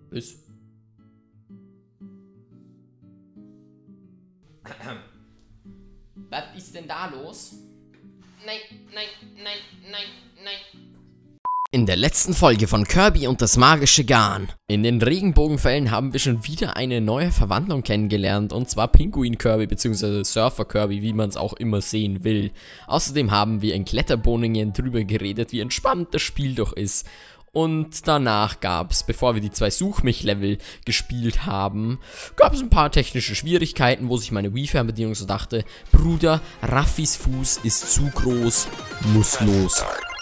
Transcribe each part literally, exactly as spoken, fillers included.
Bis. Was ist denn da los? Nein, nein, nein, nein, nein. In der letzten Folge von Kirby und das magische Garn. In den Regenbogenfällen haben wir schon wieder eine neue Verwandlung kennengelernt, und zwar Pinguin Kirby bzw. Surfer Kirby, wie man es auch immer sehen will. Außerdem haben wir in Kletterbohningen drüber geredet, wie entspannt das Spiel doch ist. Und danach gab es, bevor wir die zwei Such-mich-Level gespielt haben, gab es ein paar technische Schwierigkeiten, wo sich meine Wii-Fernbedienung so dachte, Bruder, Raffis Fuß ist zu groß, muss los.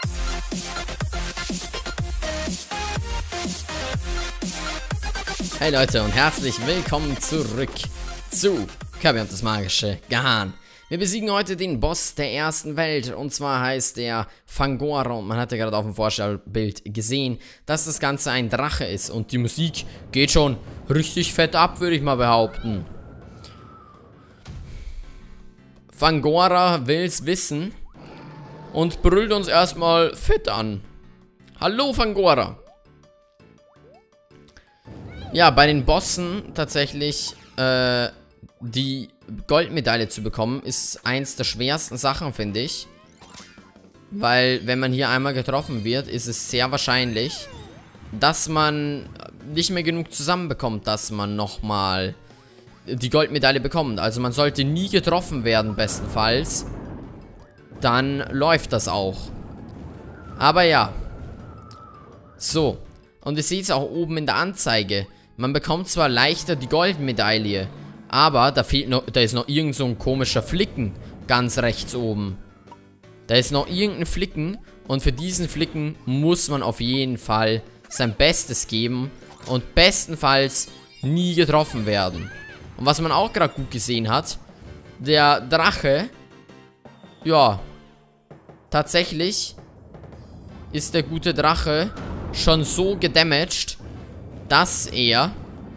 Hey Leute und herzlich willkommen zurück zu Kirby und das magische Garn. Wir besiegen heute den Boss der ersten Welt, und zwar heißt er Fangora, und man hat ja gerade auf dem Vorstellbild gesehen, dass das Ganze ein Drache ist, und die Musik geht schon richtig fett ab, würde ich mal behaupten. Fangora will's wissen und brüllt uns erstmal fett an. Hallo Fangora! Ja, bei den Bossen tatsächlich, äh, die Goldmedaille zu bekommen, ist eins der schwersten Sachen, finde ich. Weil, wenn man hier einmal getroffen wird, ist es sehr wahrscheinlich, dass man nicht mehr genug zusammenbekommt, dass man nochmal die Goldmedaille bekommt. Also man sollte nie getroffen werden, bestenfalls. Dann läuft das auch. Aber ja. So. Und ihr seht es auch oben in der Anzeige. Man bekommt zwar leichter die Goldmedaille, aber da fehlt noch, da ist noch irgend so ein komischer Flicken ganz rechts oben. Da ist noch irgendein Flicken, und für diesen Flicken muss man auf jeden Fall sein Bestes geben und bestenfalls nie getroffen werden. Und was man auch gerade gut gesehen hat, der Drache, ja, tatsächlich ist der gute Drache schon so gedamaged, dass er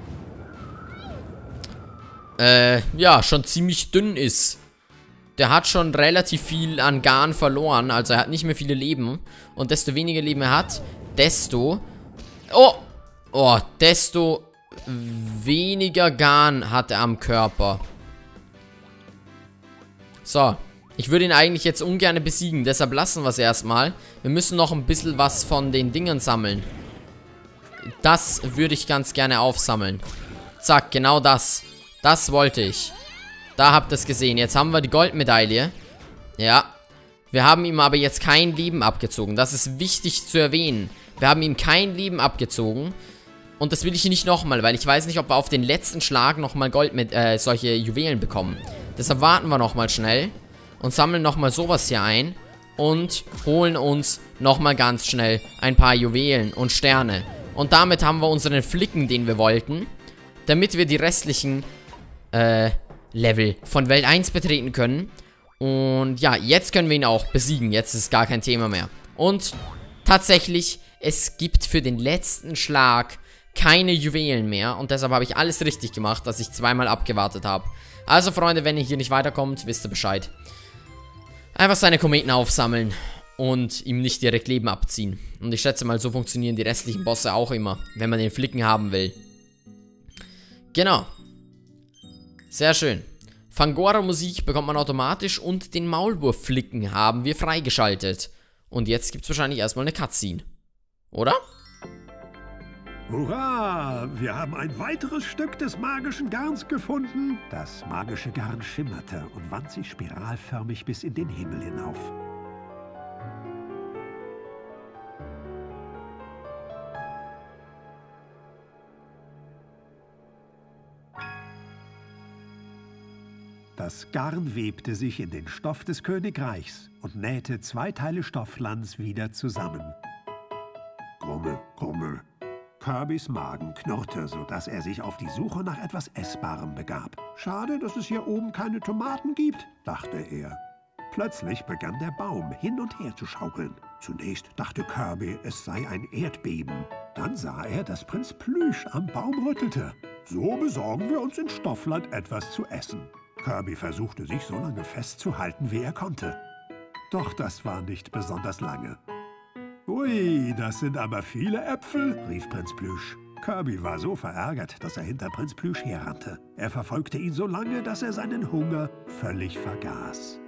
äh, ja, schon ziemlich dünn ist. Der hat schon relativ viel an Garn verloren, also er hat nicht mehr viele Leben. Und desto weniger Leben er hat, desto Oh! Oh, desto weniger Garn hat er am Körper. So. Ich würde ihn eigentlich jetzt ungern besiegen, deshalb lassen wir es erstmal. Wir müssen noch ein bisschen was von den Dingern sammeln. Das würde ich ganz gerne aufsammeln. Zack, genau das. Das wollte ich. Da habt ihr es gesehen. Jetzt haben wir die Goldmedaille. Ja. Wir haben ihm aber jetzt kein Leben abgezogen. Das ist wichtig zu erwähnen. Wir haben ihm kein Leben abgezogen. Und das will ich nicht nochmal, weil ich weiß nicht, ob wir auf den letzten Schlag nochmal Gold mit, äh, solche Juwelen bekommen. Deshalb warten wir nochmal schnell. Und sammeln nochmal sowas hier ein. Und holen uns nochmal ganz schnell ein paar Juwelen und Sterne. Und damit haben wir unseren Flicken, den wir wollten. Damit wir die restlichen äh, Level von Welt eins betreten können. Und ja, jetzt können wir ihn auch besiegen. Jetzt ist gar kein Thema mehr. Und tatsächlich, es gibt für den letzten Schlag keine Juwelen mehr. Und deshalb habe ich alles richtig gemacht, dass ich zweimal abgewartet habe. Also Freunde, wenn ihr hier nicht weiterkommt, wisst ihr Bescheid. Einfach seine Kometen aufsammeln und ihm nicht direkt Leben abziehen. Und ich schätze mal, so funktionieren die restlichen Bosse auch immer, wenn man den Flicken haben will. Genau. Sehr schön. Fangora-Musik bekommt man automatisch, und den Maulwurf-Flicken haben wir freigeschaltet. Und jetzt gibt es wahrscheinlich erstmal eine Cutscene. Oder? Hurra! Wir haben ein weiteres Stück des magischen Garns gefunden. Das magische Garn schimmerte und wand sich spiralförmig bis in den Himmel hinauf. Das Garn webte sich in den Stoff des Königreichs und nähte zwei Teile Stofflands wieder zusammen. Grummel, grummel. Kirbys Magen knurrte, sodass er sich auf die Suche nach etwas Essbarem begab. Schade, dass es hier oben keine Tomaten gibt, dachte er. Plötzlich begann der Baum hin und her zu schaukeln. Zunächst dachte Kirby, es sei ein Erdbeben. Dann sah er, dass Prinz Plüsch am Baum rüttelte. So besorgen wir uns in Stoffland etwas zu essen. Kirby versuchte, sich so lange festzuhalten, wie er konnte. Doch das war nicht besonders lange. Ui, das sind aber viele Äpfel, rief Prinz Plüsch. Kirby war so verärgert, dass er hinter Prinz Plüsch herrannte. Er verfolgte ihn so lange, dass er seinen Hunger völlig vergaß.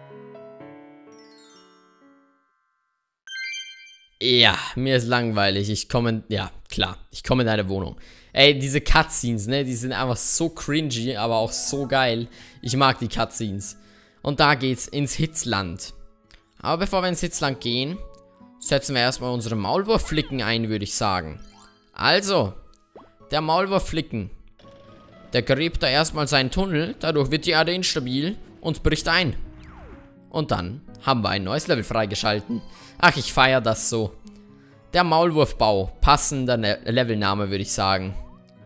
Ja, mir ist langweilig. Ich komme in... Ja, klar. Ich komme in deine Wohnung. Ey, diese Cutscenes, ne? Die sind einfach so cringy, aber auch so geil. Ich mag die Cutscenes. Und da geht's ins Hitzland. Aber bevor wir ins Hitzland gehen, setzen wir erstmal unsere Maulwurfflicken ein, würde ich sagen. Also, der Maulwurfflicken. Der gräbt da erstmal seinen Tunnel. Dadurch wird die Erde instabil und bricht ein. Und dann haben wir ein neues Level freigeschalten. Ach, ich feiere das so. Der Maulwurfbau. Passender ne Levelname, würde ich sagen.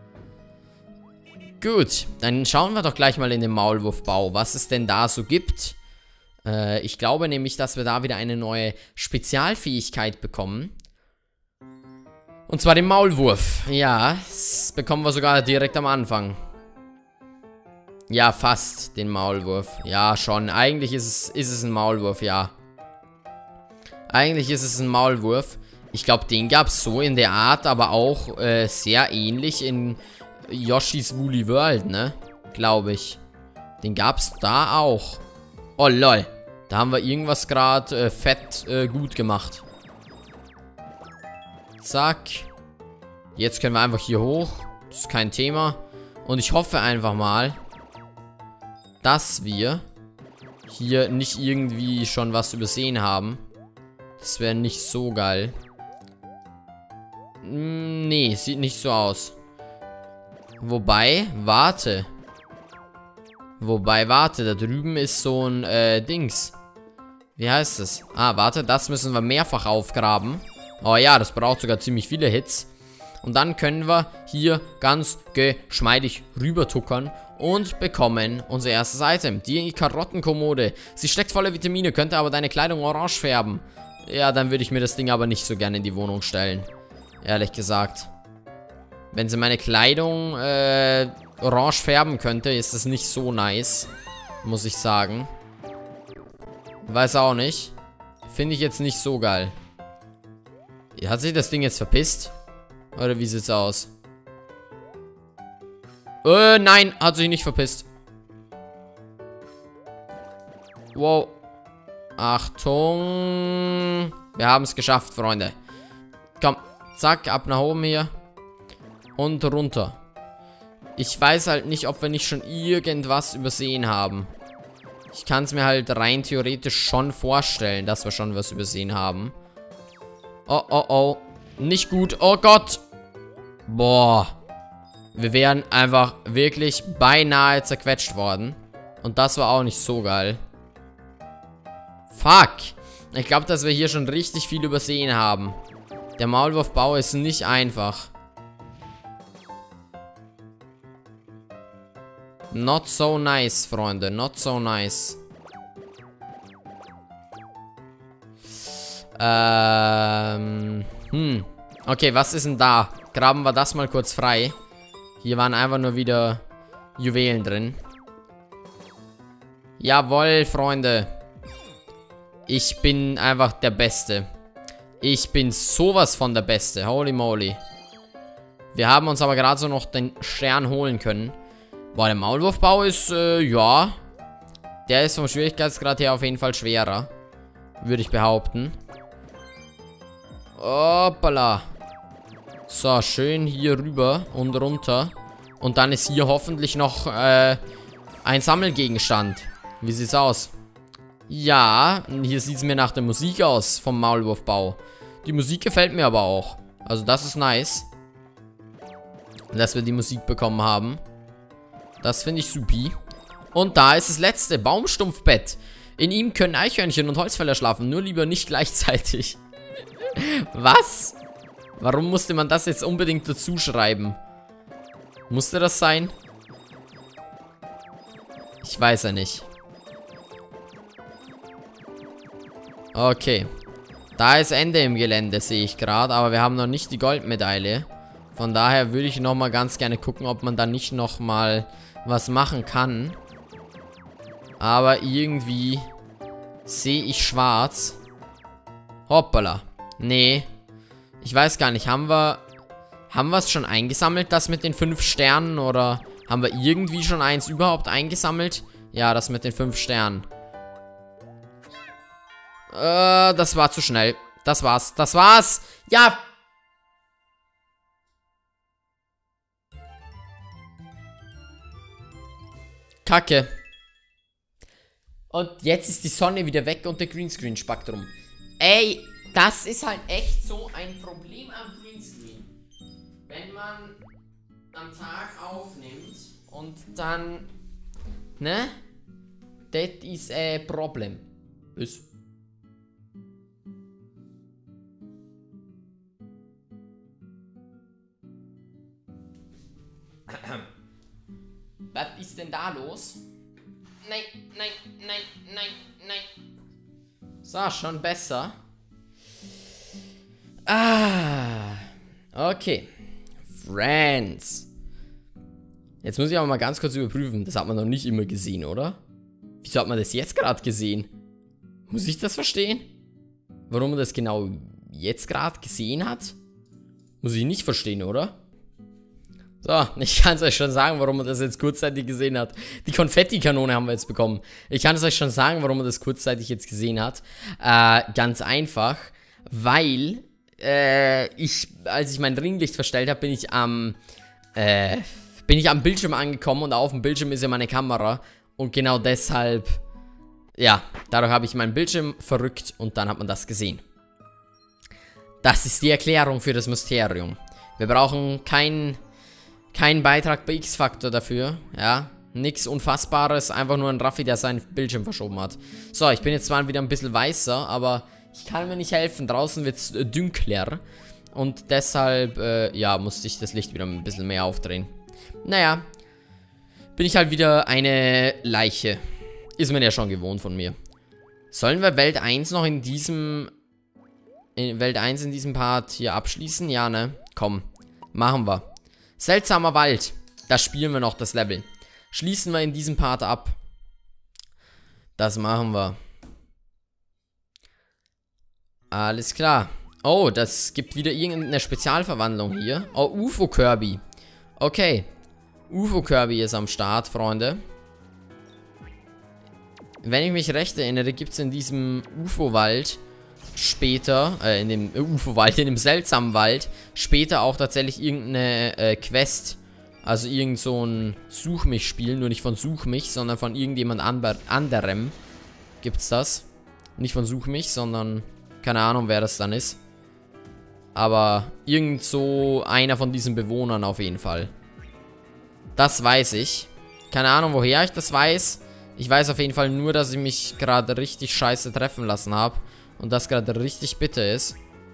Gut, dann schauen wir doch gleich mal in den Maulwurfbau, was es denn da so gibt. Äh, ich glaube nämlich, dass wir da wieder eine neue Spezialfähigkeit bekommen. Und zwar den Maulwurf. Ja, das bekommen wir sogar direkt am Anfang. Ja, fast den Maulwurf. Ja, schon. Eigentlich ist es, ist es ein Maulwurf, ja. Eigentlich ist es ein Maulwurf. Ich glaube, den gab es so in der Art, aber auch äh, sehr ähnlich in Yoshi's Woolly World, ne? Glaube ich. Den gab es da auch. Oh, lol. Da haben wir irgendwas gerade äh, fett äh, gut gemacht. Zack. Jetzt können wir einfach hier hoch. Das ist kein Thema. Und ich hoffe einfach mal, dass wir hier nicht irgendwie schon was übersehen haben. Das wäre nicht so geil. Hm, nee, sieht nicht so aus. Wobei, warte. Wobei, warte, da drüben ist so ein äh, Dings. Wie heißt das? Ah, warte, das müssen wir mehrfach aufgraben. Oh ja, das braucht sogar ziemlich viele Hits. Und dann können wir hier ganz geschmeidig rübertuckern und bekommen unser erstes Item. Die Karottenkommode. Sie steckt voller Vitamine, könnte aber deine Kleidung orange färben. Ja, dann würde ich mir das Ding aber nicht so gerne in die Wohnung stellen. Ehrlich gesagt. Wenn sie meine Kleidung äh, orange färben könnte, ist das nicht so nice. Muss ich sagen. Weiß auch nicht. Finde ich jetzt nicht so geil. Hat sich das Ding jetzt verpisst? Oder wie sieht's aus? Äh, nein, hat sich nicht verpisst. Wow. Achtung. Wir haben es geschafft, Freunde. Komm, zack, ab nach oben hier. Und runter. Ich weiß halt nicht, ob wir nicht schon irgendwas übersehen haben. Ich kann es mir halt rein theoretisch schon vorstellen, dass wir schon was übersehen haben. Oh, oh, oh. Nicht gut. Oh Gott. Boah. Wir wären einfach wirklich beinahe zerquetscht worden. Und das war auch nicht so geil. Fuck. Ich glaube, dass wir hier schon richtig viel übersehen haben. Der Maulwurfbau ist nicht einfach. Not so nice, Freunde. Not so nice. Ähm. Hm. Okay, was ist denn da? Graben wir das mal kurz frei. Hier waren einfach nur wieder Juwelen drin. Jawohl, Freunde. Ich bin einfach der Beste. Ich bin sowas von der Beste. Holy moly. Wir haben uns aber gerade so noch den Stern holen können. Boah, der Maulwurfbau ist, äh, ja. Der ist vom Schwierigkeitsgrad her auf jeden Fall schwerer. Würde ich behaupten. Hoppala. So, schön hier rüber und runter. Und dann ist hier hoffentlich noch, äh, ein Sammelgegenstand. Wie sieht's aus? Ja, hier sieht es mir nach der Musik aus vom Maulwurfbau. Die Musik gefällt mir aber auch. Also das ist nice. Dass wir die Musik bekommen haben. Das finde ich supi. Und da ist das letzte Baumstumpfbett. In ihm können Eichhörnchen und Holzfäller schlafen, nur lieber nicht gleichzeitig. Was? Warum musste man das jetzt unbedingt dazu schreiben? Musste das sein? Ich weiß ja nicht. Okay. Da ist Ende im Gelände, sehe ich gerade. Aber wir haben noch nicht die Goldmedaille. Von daher würde ich nochmal ganz gerne gucken, ob man da nicht nochmal was machen kann. Aber irgendwie sehe ich schwarz. Hoppala. Nee. Ich weiß gar nicht. Haben wir... Haben wir es schon eingesammelt, das mit den fünf Sternen? Oder haben wir irgendwie schon eins überhaupt eingesammelt? Ja, das mit den fünf Sternen. Äh, das war zu schnell. Das war's. Das war's. Ja. Kacke. Und jetzt ist die Sonne wieder weg und der Greenscreen spackt rum. Ey, das ist halt echt so ein Problem am Greenscreen. Wenn man am Tag aufnimmt und dann, ne? Das ist ein Problem. Ist. Was ist denn da los? Nein, nein, nein, nein, nein. So, schon besser. Ah. Okay. Friends. Jetzt muss ich aber mal ganz kurz überprüfen. Das hat man noch nicht immer gesehen, oder? Wieso hat man das jetzt gerade gesehen? Muss ich das verstehen? Warum man das genau jetzt gerade gesehen hat? Muss ich nicht verstehen, oder? So, ich kann es euch schon sagen, warum man das jetzt kurzzeitig gesehen hat. Die Konfetti-Kanone haben wir jetzt bekommen. Ich kann es euch schon sagen, warum man das kurzzeitig jetzt gesehen hat. Äh, ganz einfach, weil äh, ich, als ich mein Ringlicht verstellt habe, bin ich am, äh, bin ich am Bildschirm angekommen und auf dem Bildschirm ist ja meine Kamera. Und genau deshalb, ja, dadurch habe ich meinen Bildschirm verrückt und dann hat man das gesehen. Das ist die Erklärung für das Mysterium. Wir brauchen kein... Kein Beitrag bei X-Factor dafür, ja. Nix Unfassbares, einfach nur ein Raffi, der seinen Bildschirm verschoben hat. So, ich bin jetzt zwar wieder ein bisschen weißer, aber ich kann mir nicht helfen. Draußen wird es äh, dünkler. Und deshalb, äh, ja, musste ich das Licht wieder ein bisschen mehr aufdrehen. Naja, bin ich halt wieder eine Leiche. Ist man ja schon gewohnt von mir. Sollen wir Welt eins noch in diesem... In Welt eins in diesem Part hier abschließen? Ja, ne? Komm, machen wir. Seltsamer Wald. Da spielen wir noch das Level. Schließen wir in diesem Part ab. Das machen wir. Alles klar. Oh, das gibt wieder irgendeine Spezialverwandlung hier. Oh, U F O Kirby. Okay. U F O Kirby ist am Start, Freunde. Wenn ich mich recht erinnere, gibt es in diesem U F O-Wald später, äh, in dem U F O-Wald, in dem seltsamen Wald, später auch tatsächlich irgendeine äh, Quest, also irgend so ein Such mich Spiel, nur nicht von Such mich, sondern von irgendjemand anderem gibt's das. Nicht von Such mich, sondern keine Ahnung, wer das dann ist. Aber irgend so einer von diesen Bewohnern auf jeden Fall. Das weiß ich. Keine Ahnung, woher ich das weiß. Ich weiß auf jeden Fall nur, dass ich mich gerade richtig scheiße treffen lassen habe. Und das gerade richtig bitter ist.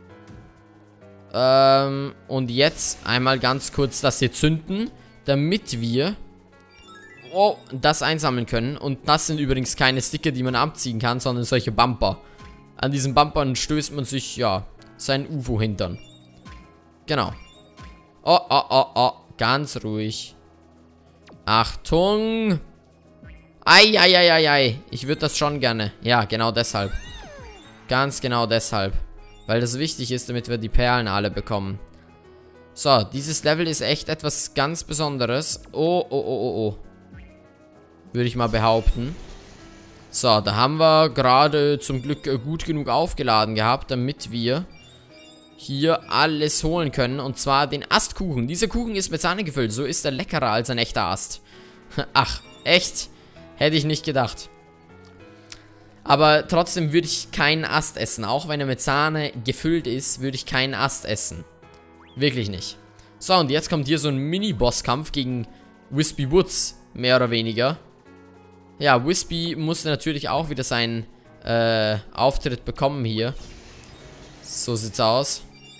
Ähm, und jetzt einmal ganz kurz das hier zünden, damit wir oh, das einsammeln können. Und das sind übrigens keine Sticker, die man abziehen kann, sondern solche Bumper. An diesen Bumpern stößt man sich, ja, sein U F O-Hintern. Genau. Oh, oh, oh, oh. Ganz ruhig. Achtung. Ei, ei, ei, ei, ei. Ich würde das schon gerne. Ja, genau deshalb. Ganz genau deshalb. Weil das wichtig ist, damit wir die Perlen alle bekommen. So, dieses Level ist echt etwas ganz Besonderes. Oh, oh, oh, oh, oh. Würde ich mal behaupten. So, da haben wir gerade zum Glück gut genug aufgeladen gehabt, damit wir hier alles holen können. Und zwar den Astkuchen. Dieser Kuchen ist mit Sahne gefüllt. So ist er leckerer als ein echter Ast. Ach, echt? Hätte ich nicht gedacht. Aber trotzdem würde ich keinen Ast essen. Auch wenn er mit Sahne gefüllt ist, würde ich keinen Ast essen. Wirklich nicht. So, und jetzt kommt hier so ein Mini-Bosskampf gegen Wispy Woods, mehr oder weniger. Ja, Wispy musste natürlich auch wieder seinen äh, Auftritt bekommen hier. So sieht's aus.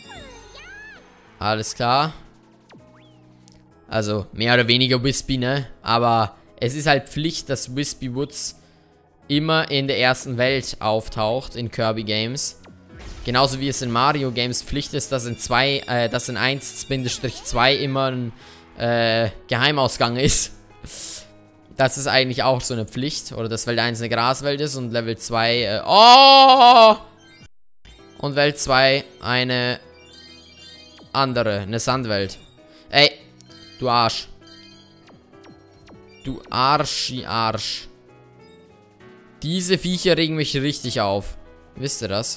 Alles klar. Also, mehr oder weniger Wispy, ne? Aber es ist halt Pflicht, dass Wispy Woods immer in der ersten Welt auftaucht in Kirby Games. Genauso wie es in Mario Games Pflicht ist, dass in zwei, äh, dass in eins zwei immer ein äh, Geheimausgang ist. Das ist eigentlich auch so eine Pflicht. Oder dass Welt eins eine Graswelt ist und Level zwei, äh, oh! Und Welt zwei eine andere. Eine Sandwelt. Ey, du Arsch. Du Arschi Arsch. Diese Viecher regen mich richtig auf. Wisst ihr das?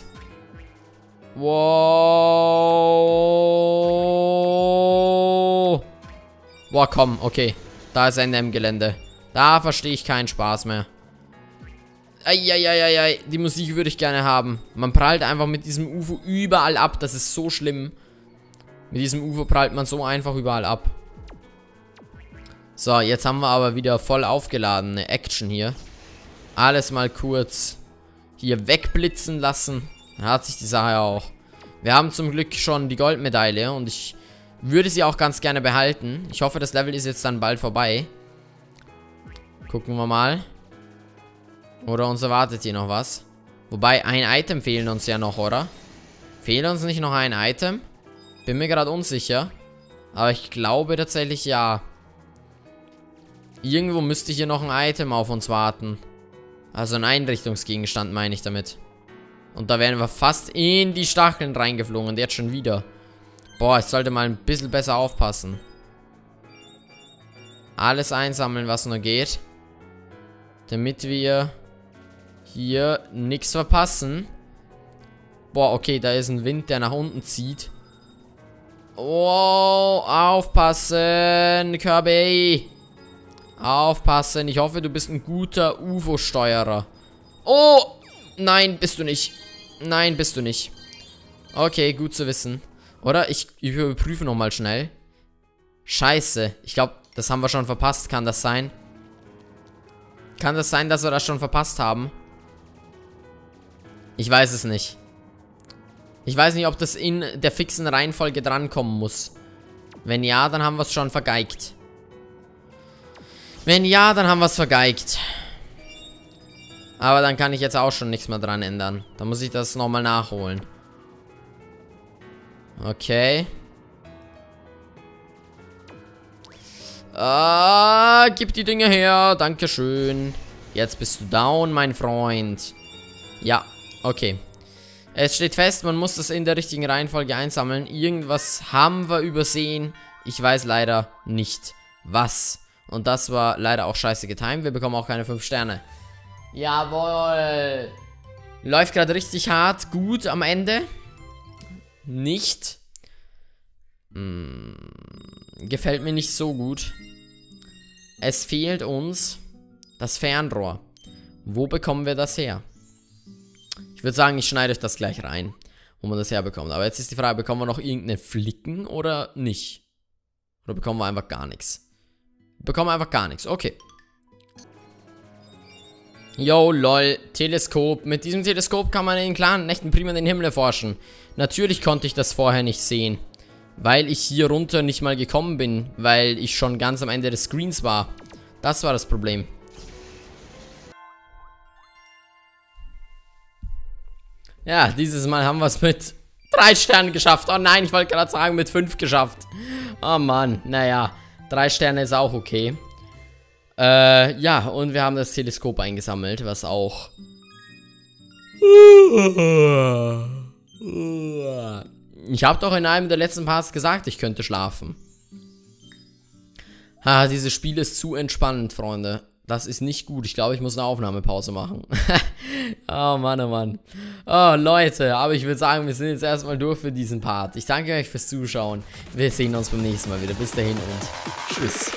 Wow. Boah, komm, okay. Da ist Ende im Gelände. Da verstehe ich keinen Spaß mehr. Eieieiei, die Musik würde ich gerne haben. Man prallt einfach mit diesem U F O überall ab. Das ist so schlimm. Mit diesem U F O prallt man so einfach überall ab. So, jetzt haben wir aber wieder voll aufgeladene Action hier. Alles mal kurz hier wegblitzen lassen. Da hat sich die Sache auch. Wir haben zum Glück schon die Goldmedaille und ich würde sie auch ganz gerne behalten. Ich hoffe, das Level ist jetzt dann bald vorbei. Gucken wir mal. Oder uns erwartet hier noch was. Wobei, ein Item fehlen uns ja noch, oder? Fehlt uns nicht noch ein Item? Bin mir gerade unsicher. Aber ich glaube tatsächlich ja. Irgendwo müsste hier noch ein Item auf uns warten. Also ein Einrichtungsgegenstand meine ich damit. Und da wären wir fast in die Stacheln reingeflogen. Und jetzt schon wieder. Boah, ich sollte mal ein bisschen besser aufpassen. Alles einsammeln, was nur geht. Damit wir hier nichts verpassen. Boah, okay, da ist ein Wind, der nach unten zieht. Oh, aufpassen, Kirby. Aufpassen, ich hoffe, du bist ein guter U F O-Steuerer. Oh, nein, bist du nicht. Nein, bist du nicht. Okay, gut zu wissen. Oder? Ich, ich überprüfe nochmal schnell. Scheiße, ich glaube, das haben wir schon verpasst. Kann das sein? Kann das sein, dass wir das schon verpasst haben? Ich weiß es nicht. Ich weiß nicht, ob das in der fixen Reihenfolge drankommen muss. Wenn ja, dann haben wir es schon vergeigt. Wenn ja, dann haben wir es vergeigt. Aber dann kann ich jetzt auch schon nichts mehr dran ändern. Dann muss ich das nochmal nachholen. Okay. Ah, gib die Dinge her. Dankeschön. Jetzt bist du down, mein Freund. Ja, okay. Es steht fest, man muss das in der richtigen Reihenfolge einsammeln. Irgendwas haben wir übersehen. Ich weiß leider nicht, was. Und das war leider auch scheiße getimed. Wir bekommen auch keine fünf Sterne. Jawohl. Läuft gerade richtig hart. Gut am Ende. Nicht. Hm, gefällt mir nicht so gut. Es fehlt uns das Fernrohr. Wo bekommen wir das her? Ich würde sagen, ich schneide euch das gleich rein, wo man das herbekommt. Aber jetzt ist die Frage, bekommen wir noch irgendeine Flicken oder nicht? Oder bekommen wir einfach gar nichts? Bekommen wir einfach gar nichts, okay. Yo, lol, Teleskop. Mit diesem Teleskop kann man in den klaren Nächten prima den Himmel erforschen. Natürlich konnte ich das vorher nicht sehen. Weil ich hier runter nicht mal gekommen bin. Weil ich schon ganz am Ende des Screens war. Das war das Problem. Ja, dieses Mal haben wir es mit drei Sternen geschafft. Oh nein, ich wollte gerade sagen, mit fünf geschafft. Oh Mann, naja. Drei Sterne ist auch okay. Äh, ja, und wir haben das Teleskop eingesammelt, was auch... Ich habe doch in einem der letzten Parts gesagt, ich könnte schlafen. Ah, dieses Spiel ist zu entspannend, Freunde. Das ist nicht gut. Ich glaube, ich muss eine Aufnahmepause machen. Oh Mann, oh Mann. Oh, Leute, aber ich würde sagen, wir sind jetzt erstmal durch für diesen Part. Ich danke euch fürs Zuschauen. Wir sehen uns beim nächsten Mal wieder. Bis dahin und tschüss.